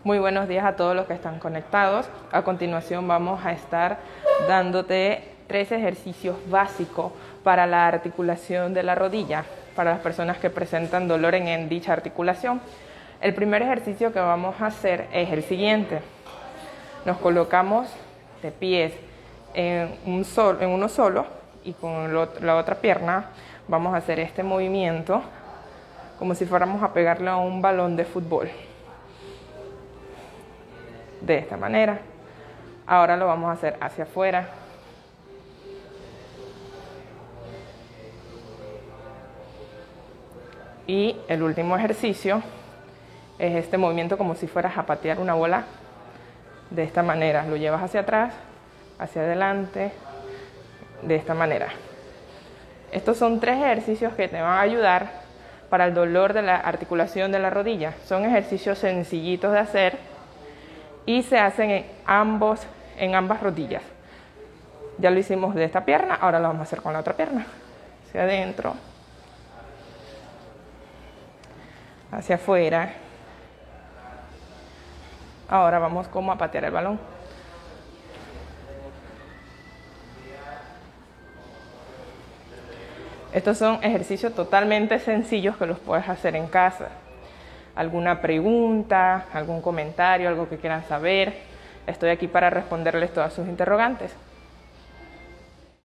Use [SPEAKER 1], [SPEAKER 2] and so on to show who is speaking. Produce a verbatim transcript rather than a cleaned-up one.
[SPEAKER 1] Muy buenos días a todos los que están conectados. A continuación vamos a estar dándote tres ejercicios básicos para la articulación de la rodilla, para las personas que presentan dolor en, en dicha articulación. El primer ejercicio que vamos a hacer es el siguiente. Nos colocamos de pies en, un sol, en uno solo y con lo, la otra pierna vamos a hacer este movimiento como si fuéramos a pegarle a un balón de fútbol. De esta manera. Ahora lo vamos a hacer hacia afuera. Y el último ejercicio es este movimiento como si fueras a patear una bola. De esta manera, lo llevas hacia atrás, hacia adelante, de esta manera. Estos son tres ejercicios que te van a ayudar para el dolor de la articulación de la rodilla. Son ejercicios sencillitos de hacer y se hacen en, ambos, en ambas rodillas. Ya lo hicimos de esta pierna, ahora lo vamos a hacer con la otra pierna. Hacia adentro, hacia afuera. Ahora vamos como a patear el balón. Estos son ejercicios totalmente sencillos que los puedes hacer en casa. ¿Alguna pregunta, algún comentario, algo que quieran saber? Estoy aquí para responderles todas sus interrogantes.